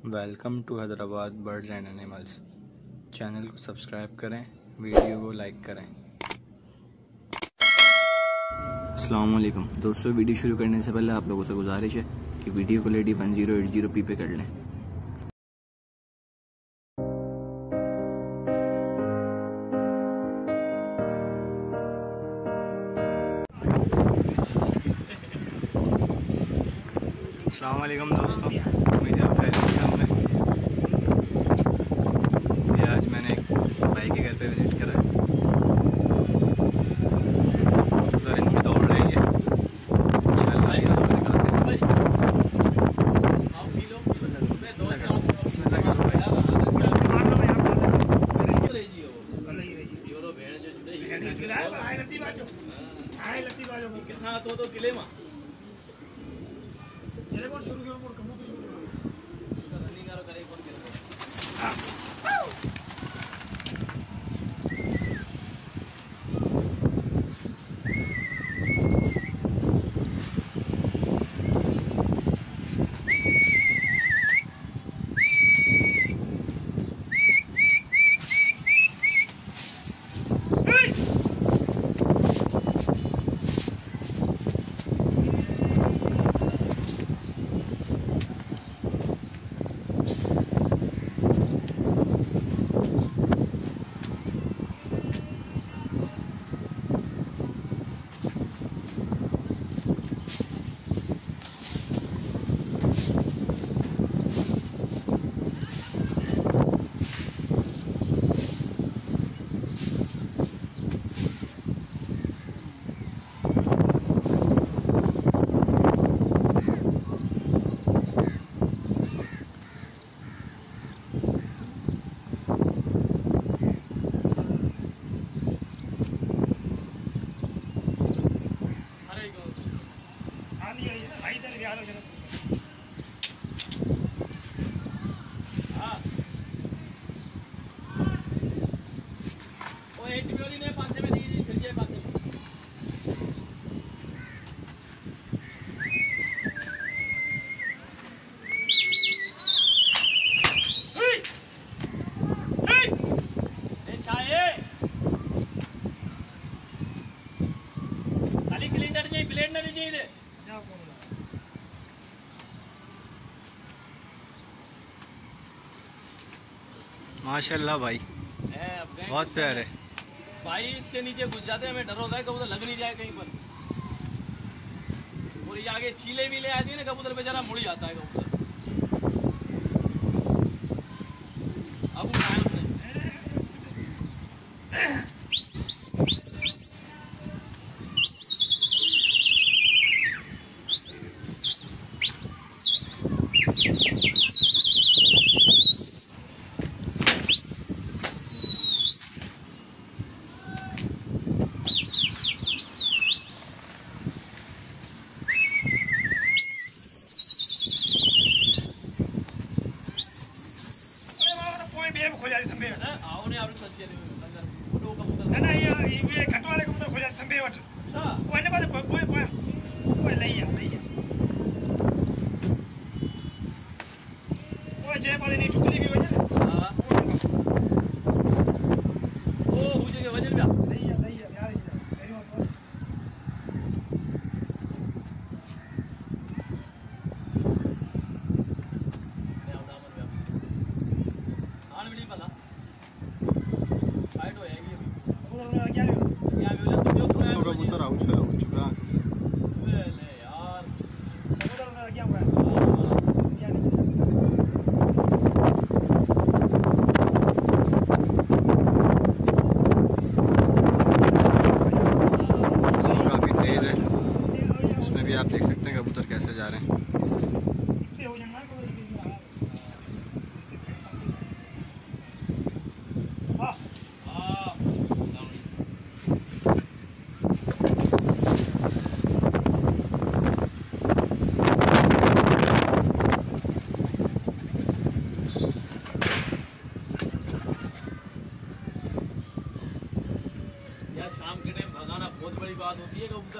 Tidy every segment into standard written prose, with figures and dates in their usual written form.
Welcome to Hyderabad birds and animals. Channel को subscribe करें, video को लाइक करें। अस्सलाम वालेकुम दोस्तों, वीडियो शुरू करने से पहले आप लोगों से गुजारिश है कि वीडियो को लेडी 1080p पे कर लें। अस्सलाम वालेकुम दोस्तों, उम्मीद है आप खैरियत से होंगे। ये आज मैंने एक भाई के घर पे विजिट करा है। उधर इनकी दौड़ रही है, इंशाल्लाह ये आपको दिखाते हैं। बिस्मिल्लाह करो भाई। तो किले में शुरू माशाल्लाह भाई, बहुत प्यार है भाई। इससे नीचे घुस जाते हैं, हमें डर होता है कबूतर लग नहीं जाए कहीं पर। और ये आगे चीले भी ले आती है ना, कबूतर बेचारा मुड़ जाता है कबूतर। अब उठाया उसने। कबूतर आउट हो चुका है। काफी तेज है, इसमें भी आप देख सकते हैं कबूतर कैसे जा रहे हैं। शाम के टाइम भगाना बहुत बड़ी बात होती है कबूतर।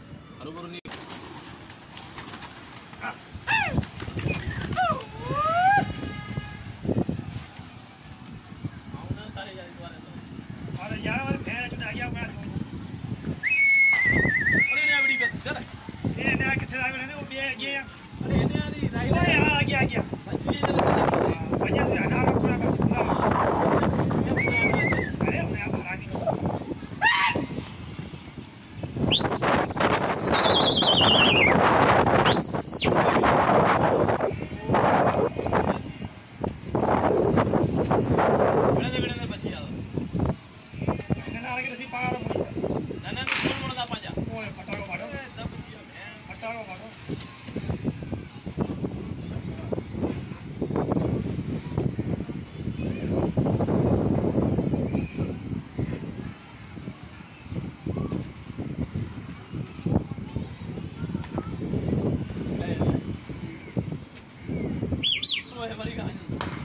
हरु वो है बड़ी कहानी।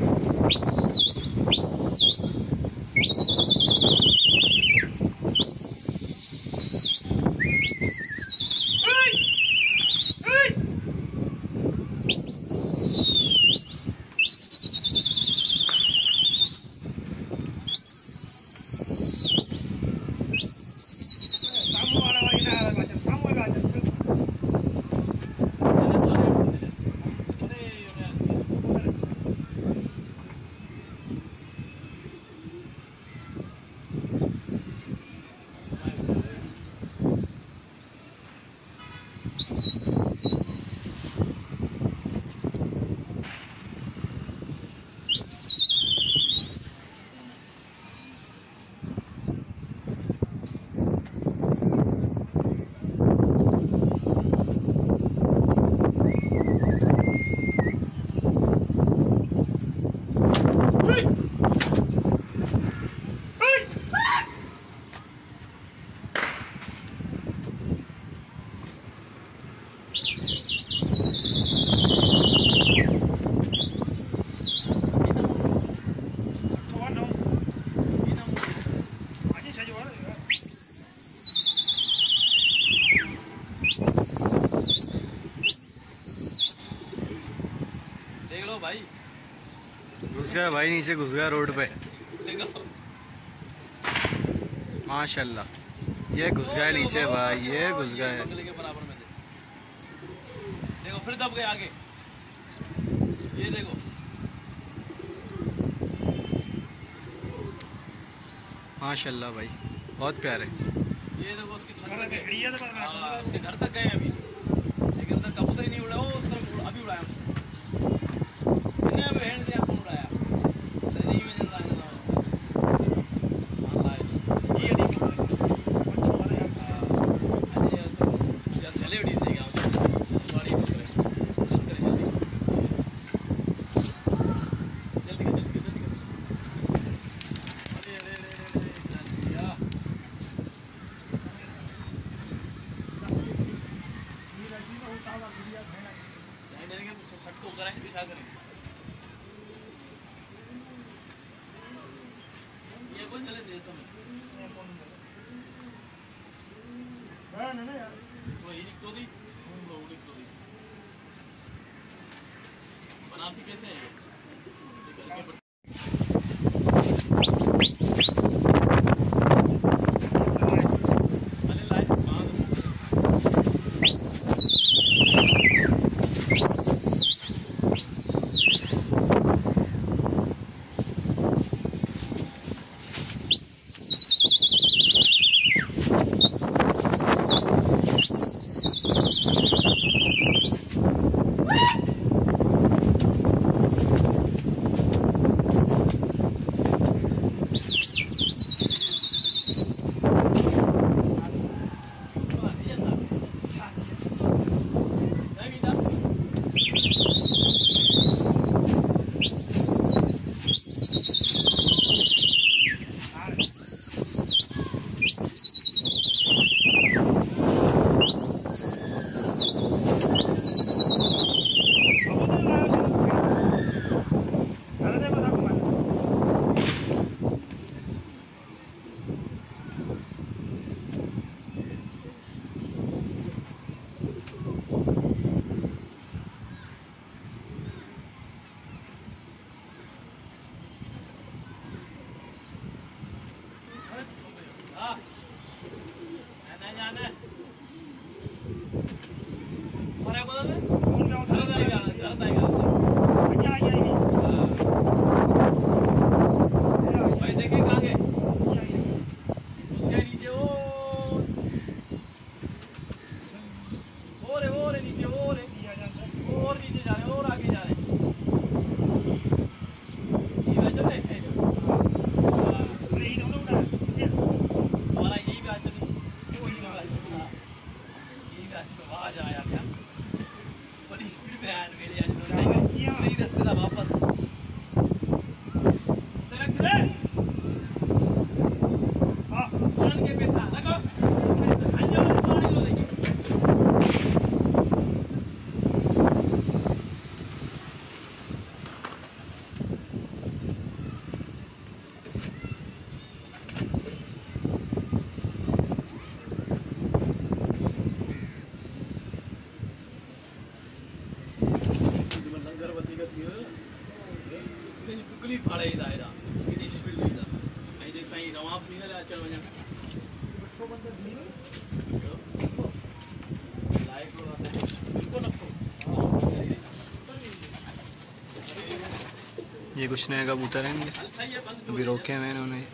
देख लो भाई, घुस गया भाई, नीचे घुस गया रोड पे। देखो माशाल्लाह, ये घुस गया नीचे भाई, ये घुस गया है। बंगले के बराबर में देखो, फिर दब गए आगे। ये देखो, माशाल्लाह भाई, बहुत प्यारे। ये देखो उसकी छत तक गए, उसके घर तक गए अभी, लेकिन उधर कबूतर ही नहीं उड़ा। वो उस तरफ अभी उड़ाया उसने, बहन से आपको उड़ाया नहीं में जल्द आने ये चले उड़ी देगा गाड़ी पकड़े जल्दी जल्दी जल्दी। अरे अरे अरे यार, बिछा करें ये कौन चले दे तो तो ये तो दी बनाती कैसे है ये टुकली फाड़े दायरा केॾी स्पीड वेंदा ऐं जे साईं रवां फ्री न अचण वञण लाइक बिल्कुल ये कुछ नए कबूतर हैं इनके, अभी रोके हुए हैं उन्हें।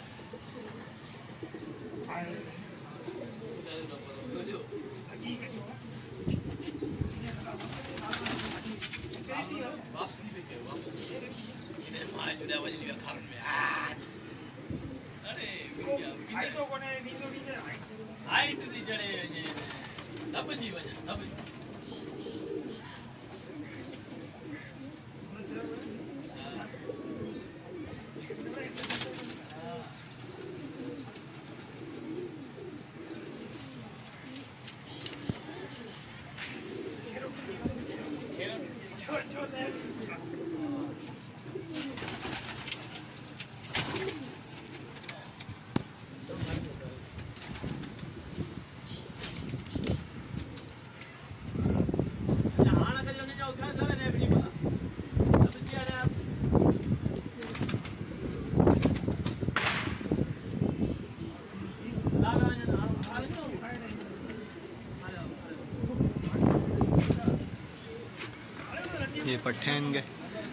ये पट्टे हैं इनके।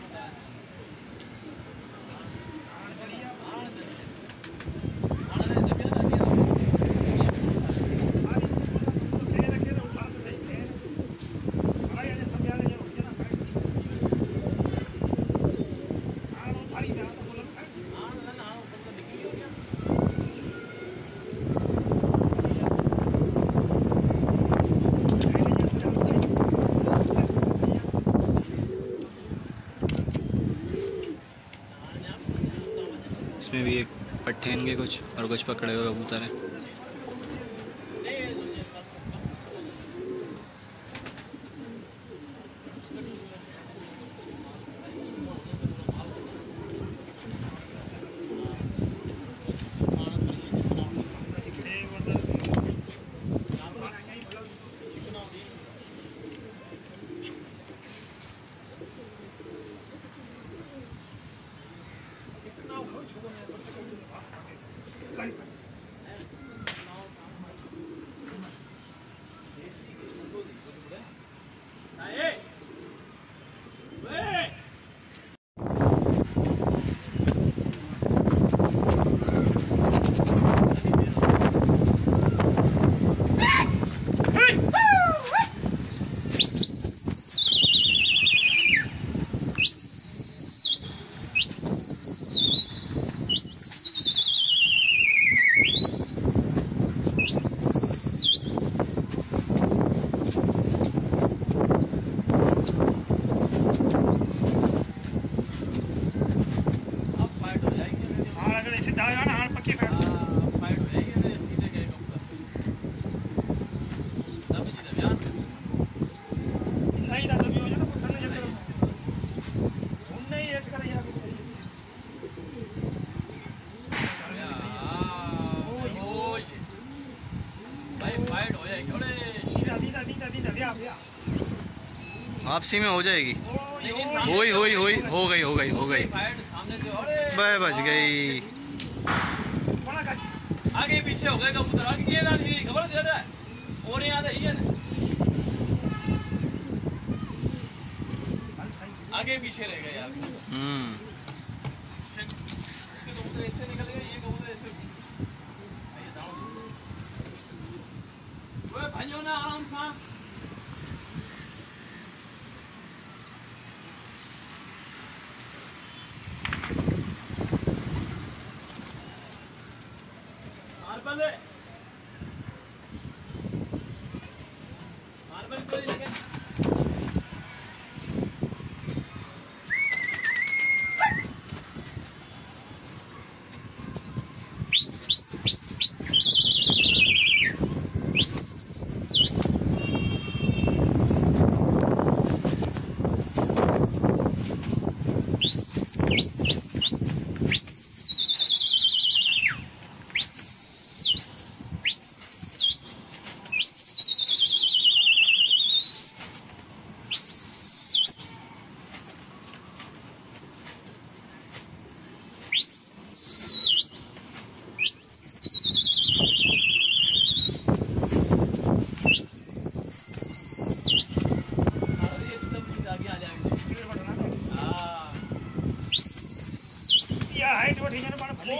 इसमें भी एक पट्टे इनके कुछ और कुछ पकड़े हुए कबूतर हैं। वापसी में हो जाएगी। हो गई बच गई। आगे पीछे हो गए कबूतर आगे ये ना थी खबर दे रहा है और यहाँ तो ये आगे पीछे रह गए यार। इसके कबूतर ऐसे निकल गए ये कबूतर ऐसे भाइयों ना आराम से मार्बल को लेके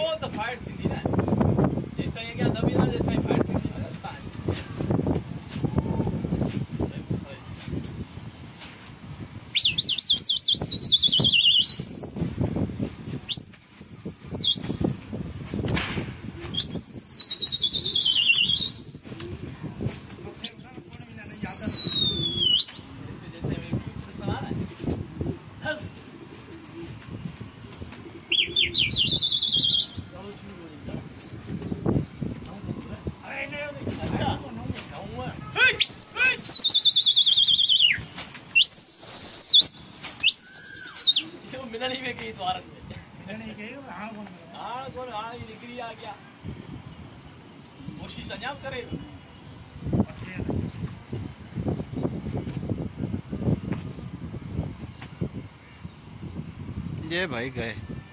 तो फाइट थी ना जिस तरह क्या दबी ना जैसा ही फाइट थी रास्ता है नहीं में कहीं द्वारक में नहीं कहीं हाँ कौन हाँ ये निकली आ गया कोशिश अंजाम करे ये भाई गए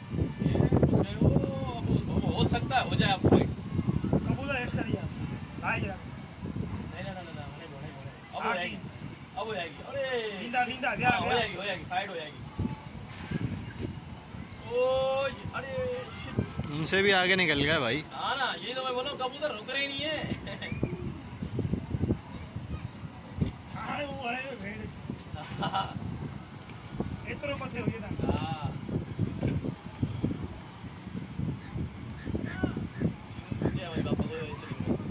हो सकता है हो जाए आप फाइट कबूतर ऐश करिए भाई जरा नहीं अब हो जाएगी अरे नींदा हो जाएगी फाइट हो जाएगी अरे शिट उनसे भी आगे निकल गया भाई हाँ ना यही तो मैं बोला कबूतर रुक रहे नहीं है अरे वो अरे भेड़ इतना मत हो गया ना हाँ भाई बापा को ऐसे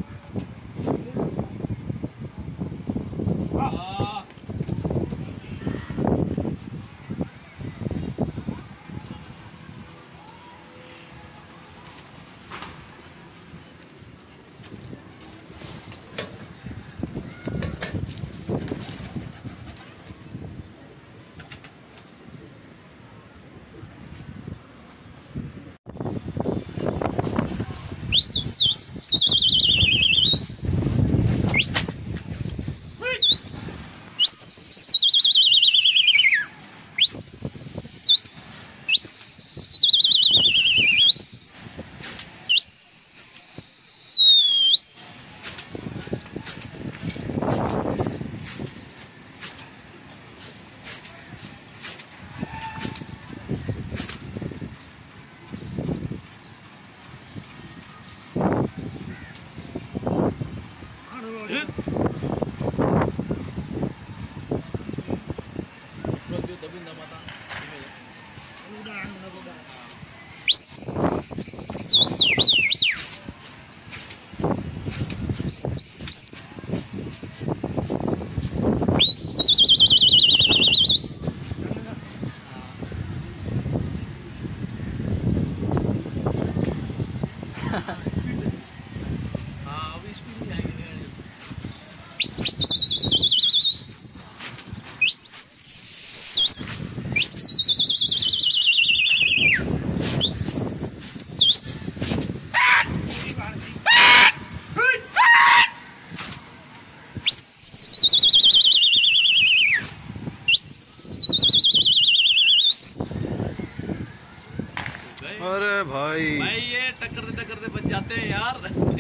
अरे भाई ये टक्कर बच जाते हैं यार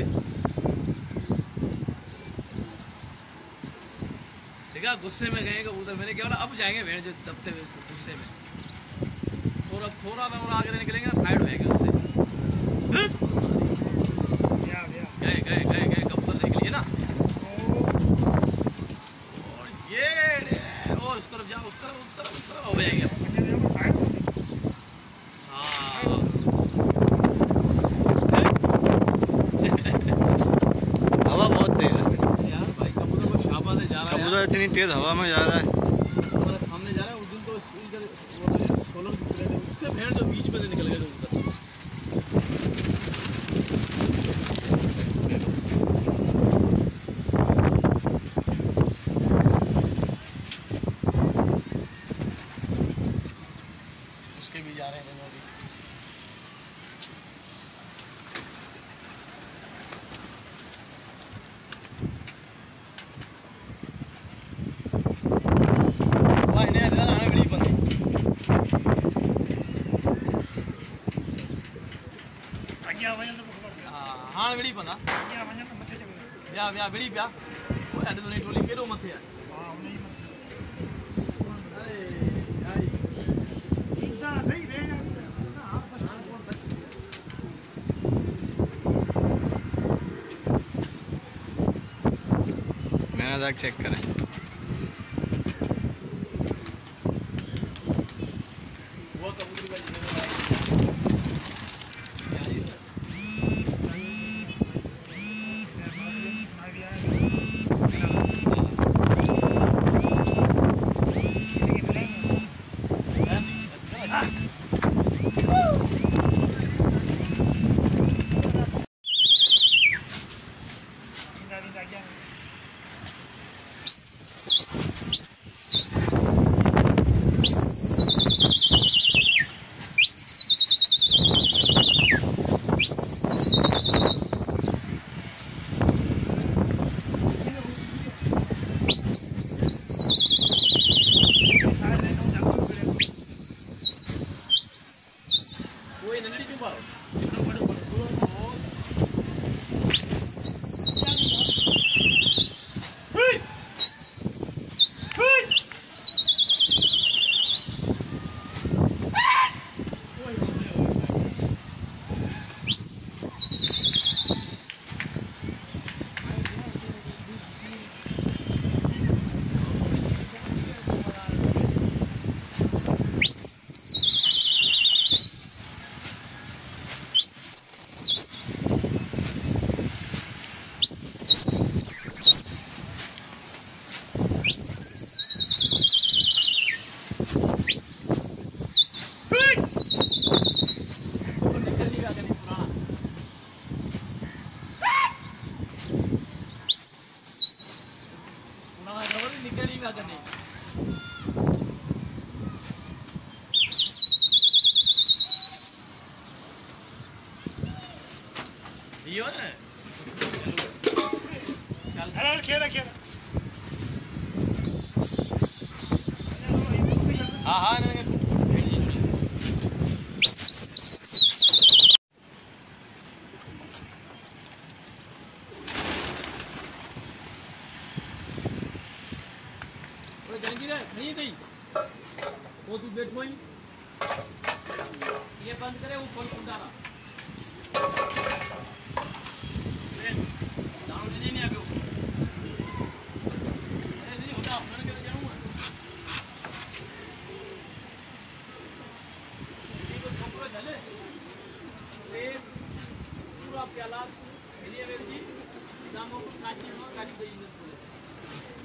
देखा गुस्से में गए कबूतर मैंने क्या बोला अब जाएंगे भेड़ जो दबते हुए गुस्से में थोड़ा मैं और आगे निकलेंगे ना फाइट हो जाएगी उससे गए कबूतर देख लिए ना और ये ओ उस तरफ जाओ उस तरफ हो जाएंगे हवा बहुत तेज है यार भाई कबूतर को शाबा से जा रहा है कबूतर इतनी तेज हवा में जा रहा है हमारे सामने जा रहा है उस दिन तो इधर सोलर उससे भेड़ जो बीच में से निकल गए उधर उसके भी जा रहे हैं दोनों भी हाँ विड़ी पना या विड़ी पिया वो ऐड तो नहीं टोली केरो मथे है अरे यार इतना सही मजाक चेक करें। वो कबूतरी वाली वो तू बैठ वहीं ये बंद करे वो फोन खुल डाला डाउन नहीं आगे अरे नहीं होता मैंने क्या जाऊंगा ये तो छोकरा चले ये पूरा प्याला ये मेरी जी नामों को काची दे